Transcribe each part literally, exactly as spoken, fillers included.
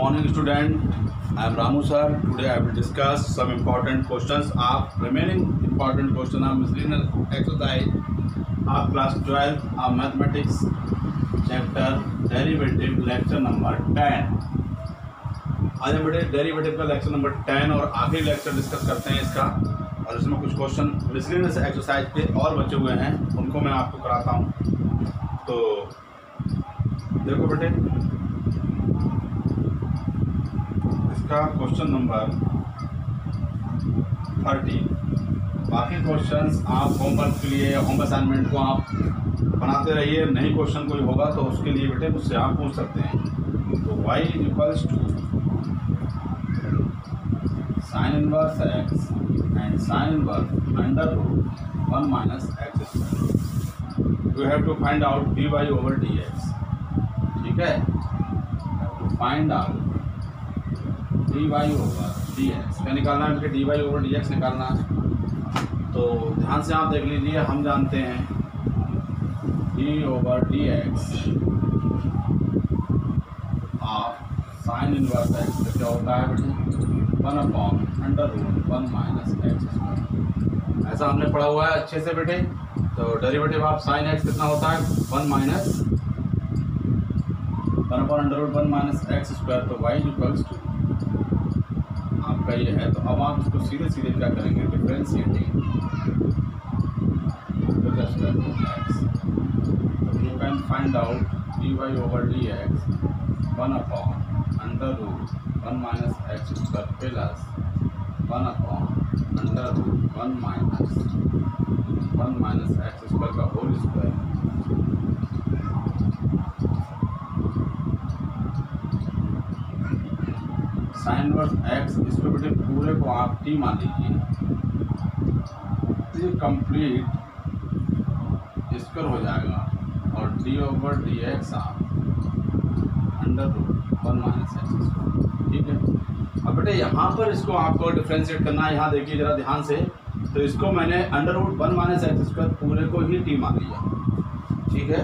morning, student. I am Ramu sir. Today I will discuss some important questions of remaining important question of miscellaneous exercise of class twelve of mathematics chapter derivative lecture number ten. आज हम बेटे derivative का lecture number ten और आखिरी lecture discuss करते हैं इसका, और इसमें कुछ क्वेश्चन मिसलेनियस एक्सरसाइज के और बचे हुए हैं, उनको मैं आपको कराता हूँ। तो देखो बेटे, इसका क्वेश्चन नंबर थर्टी। बाकी क्वेश्चंस आप होमवर्क के लिए, होम असाइनमेंट को आप बनाते रहिए। नहीं क्वेश्चन कोई होगा तो उसके लिए बेटे मुझसे आप पूछ सकते हैं। तो y is equals to sine inverse x and sine inverse under root one minus x square. You have to find out d y over d x. ठीक है, to find out d y over d x. क्या निकालना है बेटे? D y over d x निकालना है। तो ध्यान से आप देख लीजिए, हम जानते हैं d over d x of sine inverse x तो क्या होता है बेटे? One upon under root one minus x square. ऐसा हमने पढ़ा हुआ है अच्छे से बेटे। तो डेरिवेटिव ऑफ साइन एक्स कितना होता है? One minus one upon under root one minus x square. तो वाई इक्वल्स टू आपका ये है। तो अब आप इसको सीधे सीधे क्या करेंगे? Differentiating you can find out d y over d x one upon under root one minus x square plus one upon under root one minus one minus x square का whole square. Sine verse x, इसमें बेटे पूरे को आप T मान लीजिए। ये complete square हो जाएगा और डी ओवर डी एक्स आप under root one minus x square. ठीक है, अब बेटे यहाँ पर इसको आपको डिफ्रेंशिएट करना है। यहाँ देखिए जरा ध्यान से। तो इसको मैंने under root one minus x square पूरे को ही टी मान लिया। ठीक है,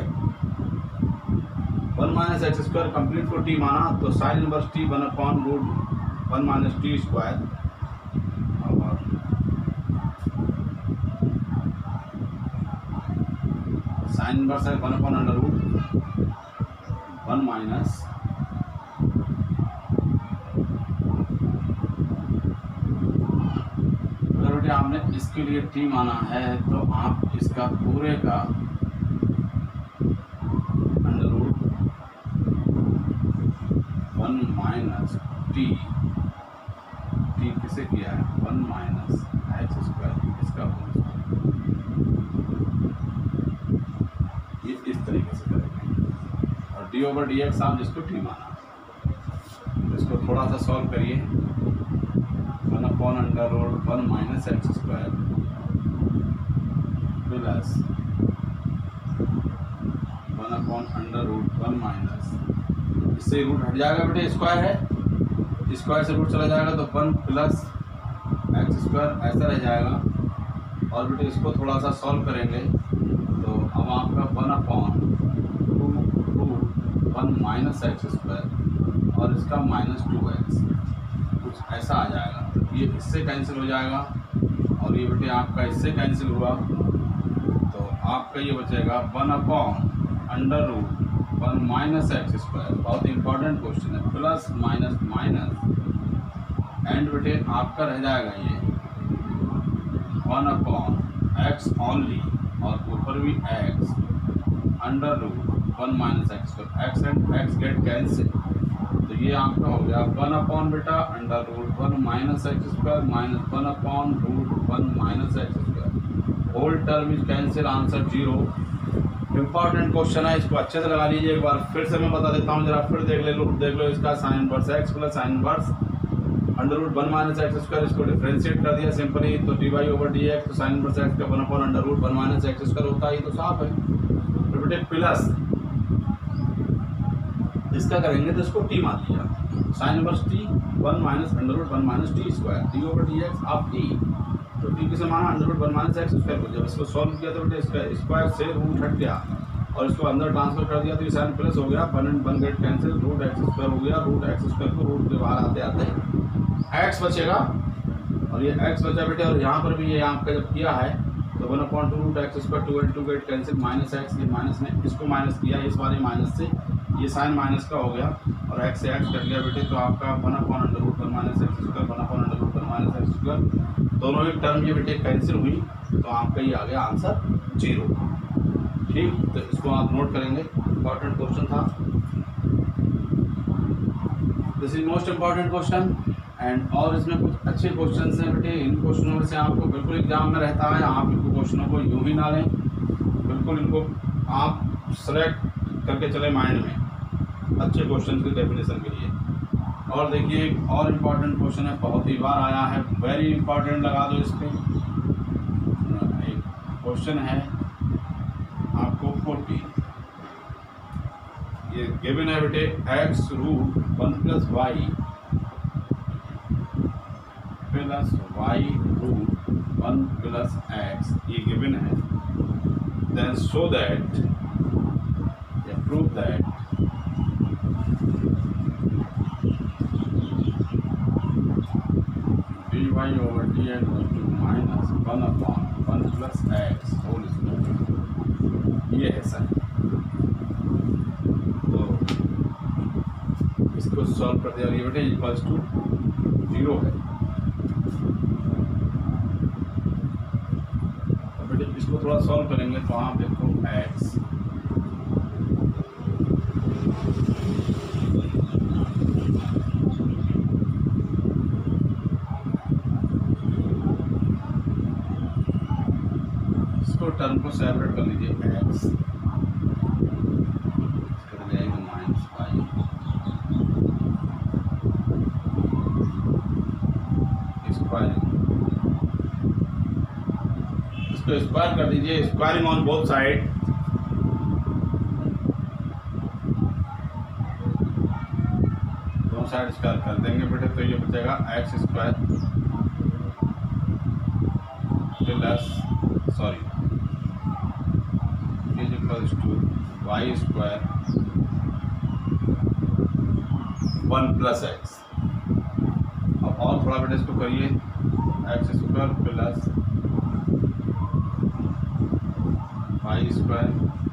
one minus x square complete को टी माना, तो sine inverse T one upon root one minus T square और साइन इनवर्स है one upon under root one minus आपने इसके लिए टी माना है तो आप इसका पूरे का under root one minus T T किसे किया है? वन माइनस एक्स स्क्वायर, इसका ये इस तरीके से करेंगे। और डी ओवर डी एक्स आप जिसको टी माना, इसको थोड़ा सा सॉल्व करिए। One upon under root one minus x square plus one upon under root one minus, इससे रूट हट जाएगा बेटे, स्क्वायर है, स्क्वायर से रूट चला जाएगा तो वन प्लस एक्स स्क्वायर ऐसा रह जाएगा। और बेटे इसको थोड़ा सा सॉल्व करेंगे तो अब आपका one upon two root one minus x square और इसका माइनस टू एक्स कुछ ऐसा आ जाएगा। तो ये इससे कैंसिल हो जाएगा और ये बेटे आपका इससे कैंसिल हुआ, तो आपका ये बचेगा one upon under root one minus x square. बहुत इंपॉर्टेंट क्वेश्चन है, प्लस माइनस माइनस एंड बेटे आपका रह जाएगा ये वन अपॉन एक्स ओनली और ऊपर भी x under root one minus x square. X and x get cancel, तो ये आपका हो गया वन अपॉन बेटा under root one minus x square minus one upon root one minus x square. Whole term is cancel, answer zero. Important question है, इसको अच्छे से लगा लीजिए। एक बार फिर से मैं बता देता हूँ, जरा फिर देख ले लो देख लो इसका sine inverse x plus sine inverse under root one minus x square, इसको डिफरेंशिएट कर दिया सिंपली। तो d y over d x, तो साइन इनवर्स एक्स का one upon under root one minus x square होता है, तो साफ है। तो बेटे प्लस इसका करेंगे तो इसको टी मान लिया, sine inverse T one minus under root one minus T square d over d x of T. तो टी किसे माना? Under root one minus x square को। जब इसको सॉल्व किया तो बेटे इसका स्क्वायर से रूट हट गया और इसको अंदर ट्रांसफर कर दिया तो ये साइन प्लस हो गया, one and one get cancel, root x square हो गया, रूट एक्स स्क्वायर को रूट के बाहर आते आते एक्स बचेगा और ये एक्स बचा बेटे। और यहाँ पर भी ये आपका जब किया है तो one upon two root x square two and two get cancel minus x, ये माइनस में इसको माइनस किया, इस बार माइनस से ये साइन माइनस का हो गया और एक्स से एक्स कट गया बेटे। तो आपका one upon under root one minus x square, one upon under root one minus x square, दोनों ही टर्म ये बेटे कैंसिल हुई तो आपका ये आ गया आंसर जीरो। ठीक, तो इसको आप नोट करेंगे, इम्पॉर्टेंट क्वेश्चन था, this is most important question and. और इसमें कुछ अच्छे क्वेश्चन हैं बेटे, इन क्वेश्चनों से आपको बिल्कुल एग्जाम में रहता है, आप इनको क्वेश्चनों को यूँ ही ना लें, बिल्कुल इनको आप सेलेक्ट करके चले माइंड में अच्छे क्वेश्चन की डेफिनेशन के लिए। और देखिए एक और इम्पॉर्टेंट क्वेश्चन है, बहुत ही बार आया है, वेरी इंपॉर्टेंट लगा दो इस पर। एक क्वेश्चन है आपको फोर्टी, ये गिवन है बेटे x root one plus y plus y root one plus x, ये गिवन है। देन शो दैट या prove that d y over d x equal to minus one upon one plus x whole square, ये है sir. तो इसको solve कर दिया, ये बेटे इक्वल्स टू जीरो है। तो बेटे इसको थोड़ा सॉल्व करेंगे तो आप देखो एक्स टर्म को सेपरेट कर लीजिए, एक्स कर जाएगा माइनस वाई, स्क्वायर, इसको स्क्वायर कर दीजिए, स्क्वायरिंग ऑन बोथ साइड, दोनों साइड स्क्वायर कर देंगे बेटे तो ये बचेगा x square plus sorry equals to y square one plus x. अब और थोड़ा बेटे इसको करिए, x square plus y square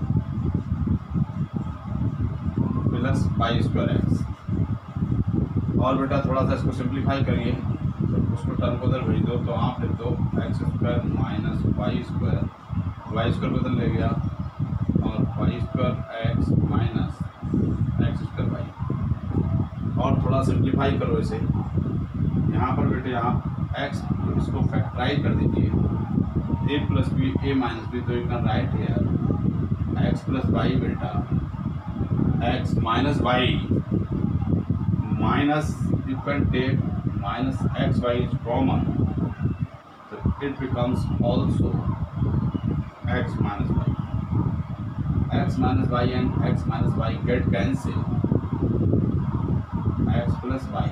plus y square x. और बेटा थोड़ा सा इसको सिंप्लीफाई करिए, तो उसको टर्म को उधर भेज दो तो आप लिख दो x square minus y square, y square बदल ले गया और y square x minus x square y. और थोड़ा सिंप्लीफाई करो इसे, यहाँ पर बेटे यहाँ एक्स इसको फैक्टराइज कर दीजिए, a plus b a minus b, तो you can write here x plus y बेटा x minus y minus you can take minus x y is common, so it becomes also x minus y. X minus y and x minus y get cancelled. X plus y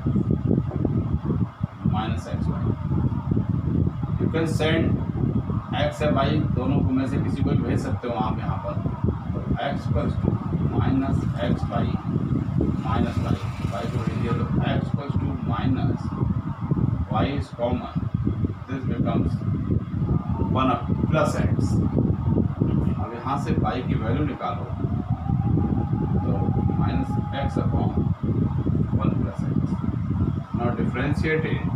minus xy. You can send x या y दोनों को में से किसी को भेज सकते हो आप यहाँ पर. तो x plus two minus x y minus y. y को भेजिए तो x plus two minus y is common. This becomes one plus x. अब यहाँ से y की वैल्यू निकालो तो minus x upon one plus x. Now differentiate it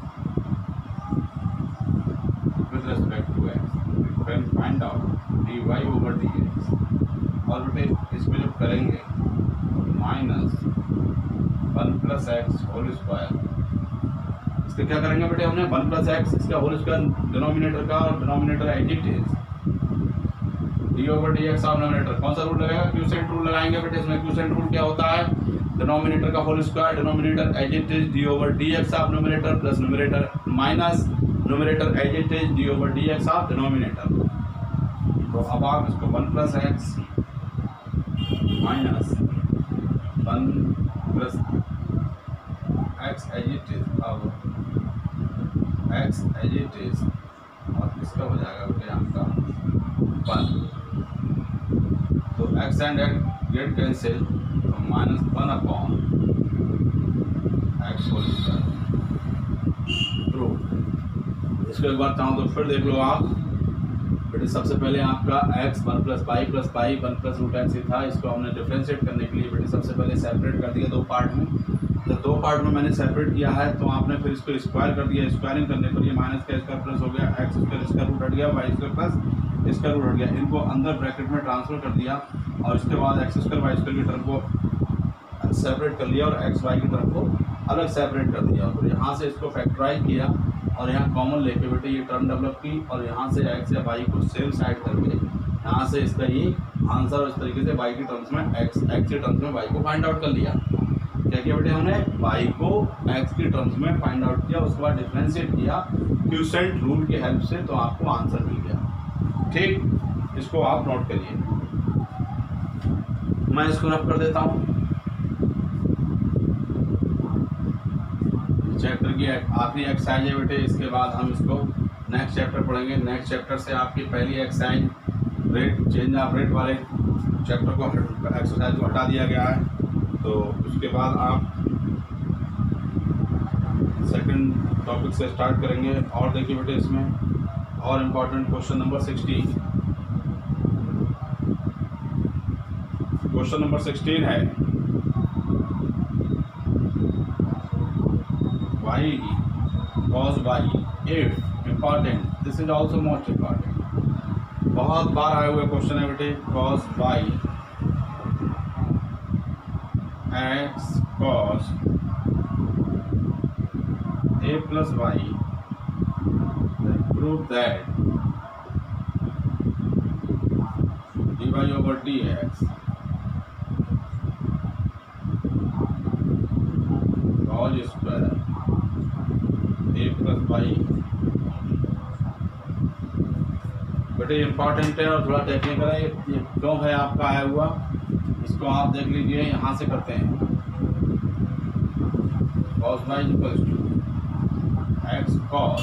with respect to x. You can find out dy over dx. और बेटे इसमें जब करेंगे minus one plus x whole square, इसका क्या करेंगे बेटे हमने वन प्लस एक्स इसका होल स्क्वायर डिनोमिनेटर का, और denominator as it is d over d x of denominator. कौन सा रूल लगेगा? क्यूसेंट रूल लगाएंगे बेटे. इसमें क्यूसेंट रूल क्या होता है? डिनोमिनेटर का whole square denominator as it is d over d x of denominator plus numerator minus numerator as it is d over d x of denominator. तो अब आप इसको one plus x minus one plus x as it is अब x as it is और इसका हो जाएगा बेटे आपका one x and x get cancel, तो minus one upon x whole square. Prove. इसको एक बार चाहो तो फिर देख लो आप बेटे। सबसे पहले आपका x one plus pi plus pi one plus root x ही था। इसको हमने डिफ्रेंशिएट करने के लिए बेटे सबसे पहले सेपरेट कर दिया दो पार्ट में। तो दो पार्ट में मैंने सेपरेट किया है, तो आपने फिर इसको स्क्वायर कर दिया। स्क्वायरिंग करने पर ये माइनस का स्क्वायर प्लस हो गया, एक्स स्क्वायर इसका रूट हट गया, वाई स्क्वायर प्लस इसका रूट हट गया। इनको अंदर ब्रैकेट में ट्रांसफर कर दिया और इसके बाद एक्स स्क्वायर वाई स्क्वायर की तरफ को सेपरेट कर लिया और एक्स वाई की तरफ को अलग सेपरेट कर दिया। और यहाँ से इसको फैक्टराइज किया और यहाँ कॉमन लेके बेटे ये टर्म डेवलप की और यहाँ से एक्स या वाई को सेम साइड करके यहाँ से इसका ये आंसर इस तरीके से वाई की टर्म्स में एक्स एक्स के टर्म्स में वाई को फाइंड आउट कर लिया। क्या किया बेटे हमने वाई को एक्स की टर्म्स में फाइंड आउट किया, उसके बाद डिफरेंशिएट किया क्यूसेंट रूल की हेल्प से, तो आपको आंसर मिल गया। ठीक, इसको आप नोट करिए। मैं इसको रफ कर देता हूँ। चैप्टर की आखिरी एक्सरसाइज है बेटे, इसके बाद हम इसको नेक्स्ट चैप्टर पढ़ेंगे। नेक्स्ट चैप्टर से आपकी पहली exercise rate change of rate वाले चैप्टर को एक्सरसाइज को हटा दिया गया है। तो उसके बाद आप सेकंड टॉपिक से स्टार्ट करेंगे। और देखिए बेटे इसमें और important question number sixteen question number sixteen है y cos y if important, this is also most important। बहुत बार आए हुए क्वेश्चन है बेटे। cos y x cos a plus y, prove that dy over dx cos square a plus y। बेटे important है और थोड़ा टेक्निकल है। ये क्यों है आपका आया हुआ, इसको आप देख लीजिए। यहाँ से करते हैं cos y equals to x cos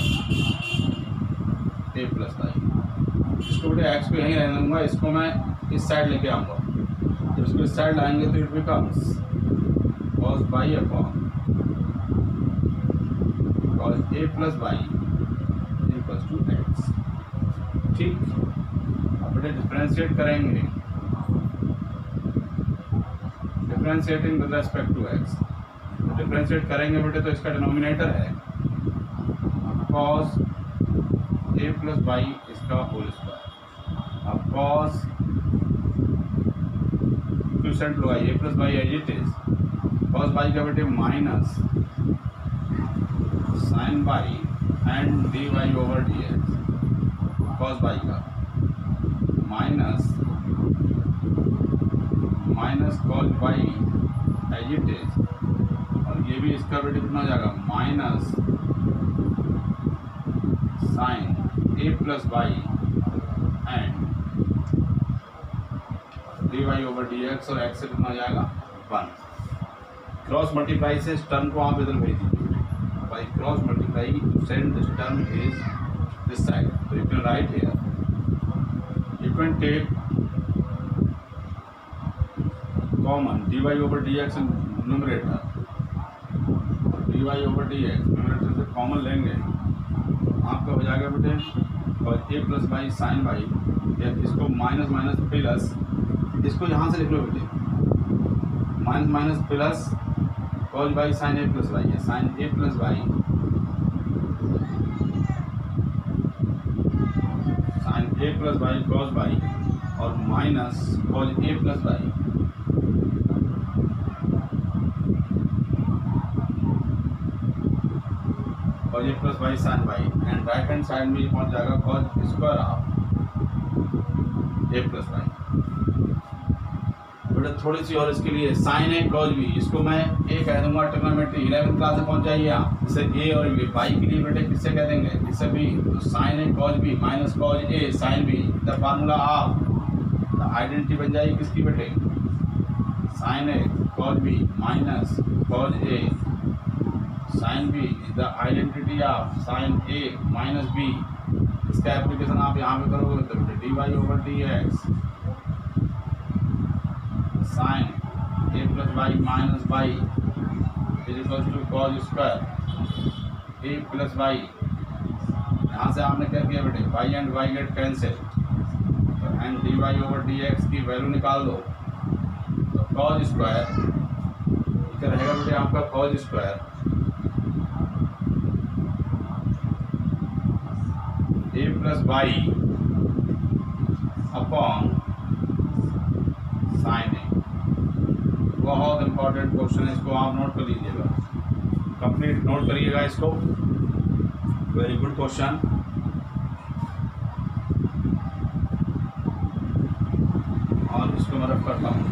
a plus y। इसको बेटे एक्स को यहीं रहने दूंगा, इसको मैं इस साइड लेके आऊँगा। जब इसको इस साइड लाएंगे तो it becomes cos y upon cos a plus y equals to x. ठीक, अब बेटे डिफरेंशिएट करेंगे, differentiating with respect to x. Differentiate करेंगे बेटे तो इसका डिनोमिनेटर है cos a प्लस y इसका होल स्क्वायर। अब cos क्यूसेंट लो a plus y as it is, cos y का बेटे minus sine y and dy over dx। cos y का minus minus cos y as it is, और ये भी इसका बेटे कितना हो जाएगा minus sine a plus y and dy over dx, और x से कितना हो जाएगा वन। क्रॉस मल्टीप्लाई से इस टर्म को आप इधर भेज दीजिए। By cross multiply to send this term is this side, तो you can write here, you can take common dy over dx in numerator, dy over dx numerator से common लेंगे तो आपका हो जाएगा बेटे और a plus y sine y, इसको माइनस माइनस प्लस, इसको यहाँ से लिख लो बेटे, minus minus plus cos y sine a plus y है, sine a plus y sine a plus y cos y और minus cos a plus y. Cos a plus y sine y and right hand side में पहुंच जाएगा cos square of a plus y. थोड़ी सी और इसके लिए sign a cos B, इसको मैं ए कह दूंगा। ट्रिग्नोमेट्री इलेवेंथ क्लास में पहुंच जाइए आप। इसे ए और बी, बाई के लिए बेटे किससे कह देंगे, इसे बी, तो sine a cos b minus cos a sine b, the formula of the identity बन जाएगी किसकी बेटे, sine a cos b minus cos a sine b is the identity of sine a minus b. इसका application आप यहाँ पे करोगे तो बेटे d y over d x sine a plus y minus y is equal to cos square a plus y. यहाँ से आपने क्या किया बेटे, y and y get cancel, तो and d y over d x की वैल्यू निकाल दो, तो कॉज स्क्वायर क्या रहेगा बेटे आपका, cos square a plus y upon sine a. बहुत इंपॉर्टेंट क्वेश्चन है, इसको आप नोट कर लीजिएगा, कंप्लीट नोट करिएगा इसको, वेरी गुड क्वेश्चन। और इसको मैं रफ करता हूँ।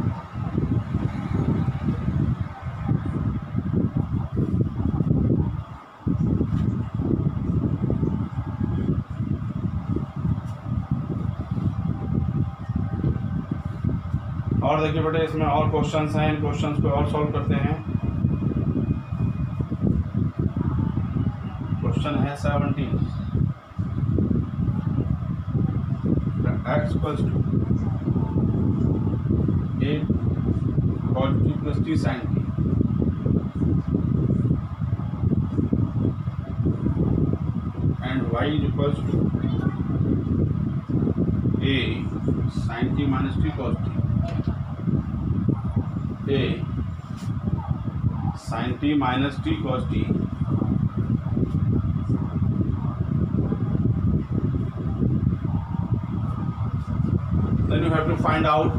और देखिए बेटे इसमें और क्वेश्चंस हैं, इन क्वेश्चंस को और सॉल्व करते हैं। क्वेश्चन है seventeen, x equals to a cos t plus t sine t and y equals to a sine t minus t cos t, a sine t minus t cos t then you have to find out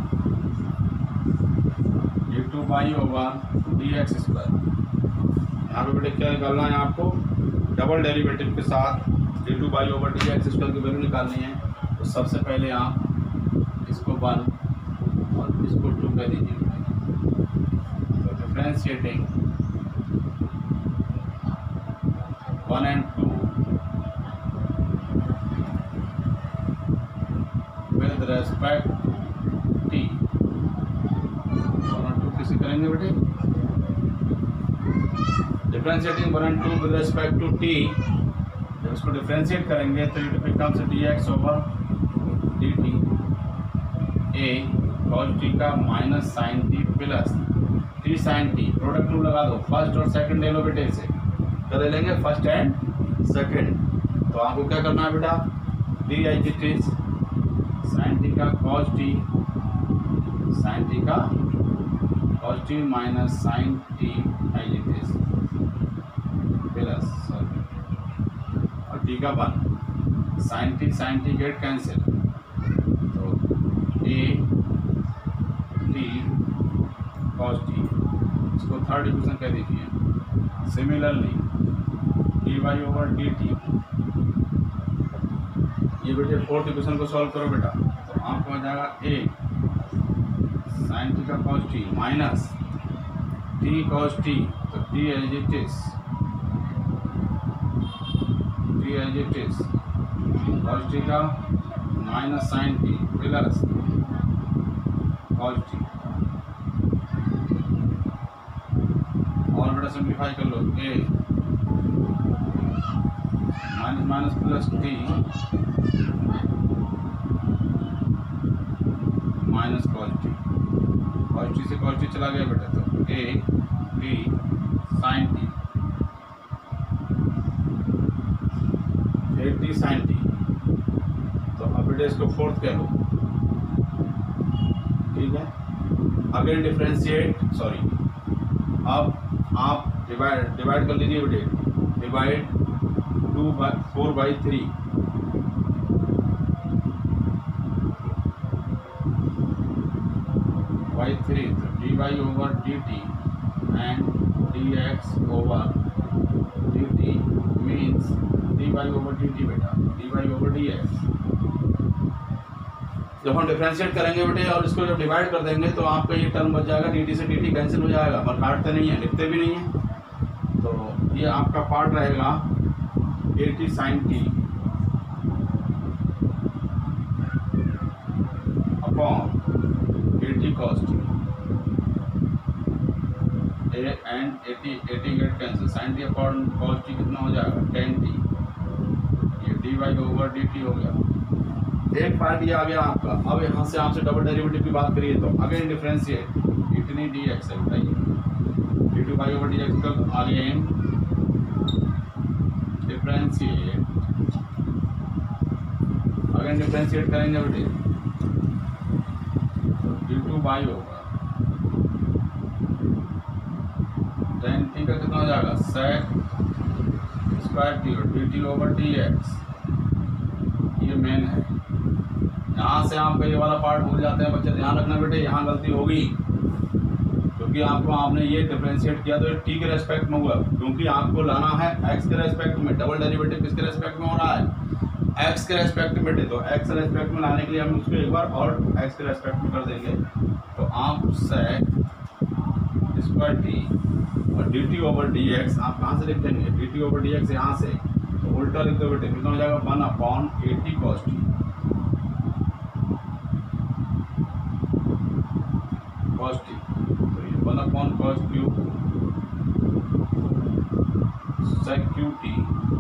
d two by over d x square. यहाँ पे बेटे क्या निकालना है आपको, double derivative के साथ d two by over d x square की वैल्यू निकालनी है। तो सबसे पहले आप इसको वन और इसको टू कह दीजिए। तो differentiating one and two with respect t, one और टू किसी करेंगे बेटे, differentiating one and two with respect to t. जब इसको डिफरेंशिएट करेंगे तो it becomes d x over d t a cos t का minus sine t plus t sine t. Product rule लगा दो, फर्स्ट और सेकंड ले लो बेटे, से क्या ले लेंगे, फर्स्ट एंड सेकंड। तो आपको क्या करना है बेटा, d i g t sine t का कॉस टी, साइन टी का cos t minus sine t i g t plus और टी का one, sine t sine t get cancel, तो ए टी कॉस टी, इसको third equation कह दीजिए। Similarly d y over d t, ये बेटे fourth equation को solve करो बेटा, तो आपको आ जाएगा ए साइन टी का cos t minus t cos t, तो t as it is, t as it is cos t का minus sine t plus cos t. और बेटा सिंप्लीफाई कर लो, a minus minus plus t minus cos t, cos t से cos t चला गया बेटा, तो a t sine t, a t sine t. तो अब बेटा इसको फोर्थ कह लो, ठीक है। अगेन डिफरेंशिएट, सॉरी अब आप डिवाइड डिवाइड कर लीजिए बेटे, divide two by four by three, by three, तो d y over d t and d x over d t means d y over d t बेटा, d y over d x. जब हम differentiate करेंगे बेटे और इसको जब divide कर देंगे तो आपका ये टर्म बच जाएगा, डी टी से डी टी कैंसिल हो जाएगा, पर काटते नहीं है, लिखते भी नहीं है। तो ये आपका पार्ट रहेगा a t sine t upon a t cos t, a and a t a t get cancel, sine t upon cos t कितना हो जाएगा, टेन टी, ये d y over d t हो गया एक पार्ट ये आ गया आपका। अब यहाँ से आपसे डबल डेरिवेटिव की बात करिए तो अगेन डिफरेंशिएट इतनी डी एक्स है, बताइए d two by over d x का अगेन डिफरेंशिएट, अगेन डिफरेंशिएट करेंगे बेटे d two by over tan t का कितना हो जाएगा सेक स्क्वायर टी और d t over d x. ये मेन है। यहाँ से आप ये वाला पार्ट भूल जाते हैं बच्चे, ध्यान रखना बेटे, यहाँ गलती होगी क्योंकि आपको आपने ये डिफरेंशिएट किया तो टी के रेस्पेक्ट में हुआ, क्योंकि आपको लाना है एक्स के रेस्पेक्ट में। डबल डेरिवेटिव किसके रेस्पेक्ट में हो रहा है, एक्स के रेस्पेक्ट में। तो एक्स के रेस्पेक्ट में लाने के लिए हम उसको एक बार और एक्स के रेस्पेक्ट में कर देंगे। तो आप सेक स्क्वायर टी और d t over d x आप कहाँ से लिख देंगे, d t over d x यहाँ से, तो उल्टा लिख दो बेटे, कितना हो जाएगा one upon eighty cos t cos t. तो ये one upon cos cube sec q t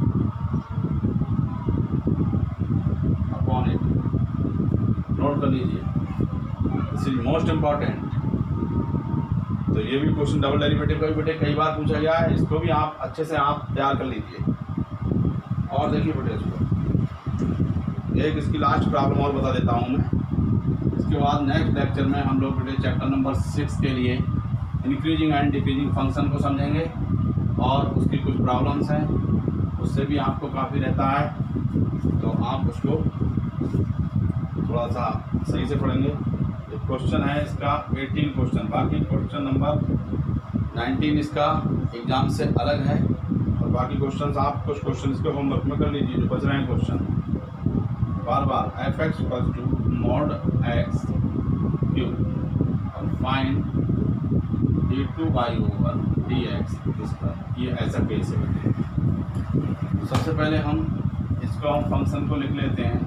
upon eighty. Note कर लीजिए, दिस इज मोस्ट इम्पॉर्टेंट। तो ये भी क्वेश्चन डबल डेरिवेटिव का भी बेटे कई बार पूछा गया है, इसको भी आप अच्छे से आप तैयार कर लीजिए। और देखिए बेटे इसको एक इसकी लास्ट प्रॉब्लम और बता देता हूँ मैं। इसके बाद नेक्स्ट लेक्चर में हम लोग बेटे चैप्टर नंबर सिक्स के लिए इंक्रीजिंग एंड डिक्रीजिंग फंक्शन को समझेंगे और उसकी कुछ प्रॉब्लम्स हैं, उससे भी आपको काफ़ी रहता है, तो आप उसको थोड़ा सा सही से पढ़ेंगे। क्वेश्चन है इसका अठारह क्वेश्चन, बाकी क्वेश्चन नंबर उन्नीस इसका एग्जाम से अलग है और बाकी क्वेश्चंस आप कुछ क्वेश्चन इसके होमवर्क में कर लीजिए जो बच रहे हैं क्वेश्चन। बार बार f x equal to mod x cube और find d two by over d x इसका, ये ऐसा केस है। सबसे पहले हम इसको हम फंक्शन को लिख लेते हैं।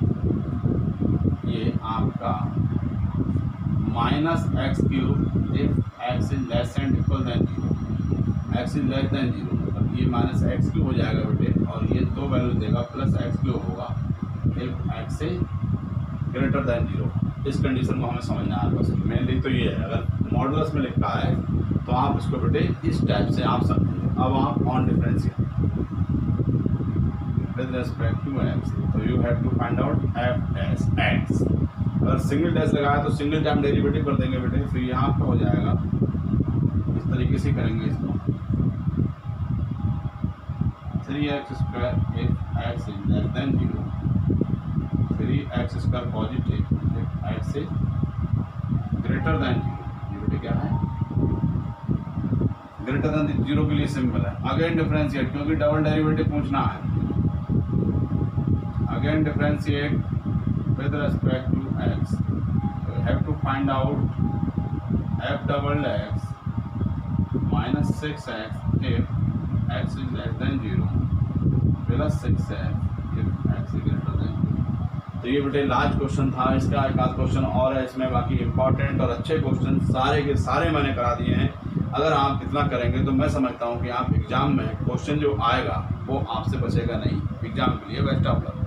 ये आपका minus x cube if x is less and equal than zero, x is less than zero, मतलब ये माइनस एक्स क्यूब हो जाएगा बेटे और ये दो वैल्यू देगा प्लस एक्स क्यूब होगा इफ एक्स से ग्रेटर देन जीरो। इस कंडीशन को हमें समझना है बस, मेनली तो ये है। अगर मॉडुलस में लिखा है तो आप इसको बेटे इस टाइप से आप समझेंगे। अब आप on differentiate with respect to x, तो you have to find out f s x. अगर सिंगल डैश लगाया तो सिंगल टाइम डेरिवेटिव कर देंगे बेटे, फिर यहाँ पर हो जाएगा इस तरीके से करेंगे इसको three x square if x is less than zero, three x square positive if x is greater than zero. ये बेटे क्या है, ग्रेटर देन जीरो के लिए सिंपल है। अगेन डिफरेंशिएट, क्योंकि डबल डेरिवेटिव पूछना है। Again differentiate with respect to x, so you have to find out f double x minus six x if x is less than zero plus six x if x is greater than zero। तो ये बेटे last question था। इसका एक आध question और है इसमें, बाकी इंपॉर्टेंट और अच्छे क्वेश्चन सारे के सारे मैंने करा दिए हैं। अगर आप इतना करेंगे तो मैं समझता हूँ कि आप एग्जाम में क्वेश्चन जो आएगा वो आपसे बचेगा नहीं। एग्जाम के लिए बेस्ट ऑफ लक।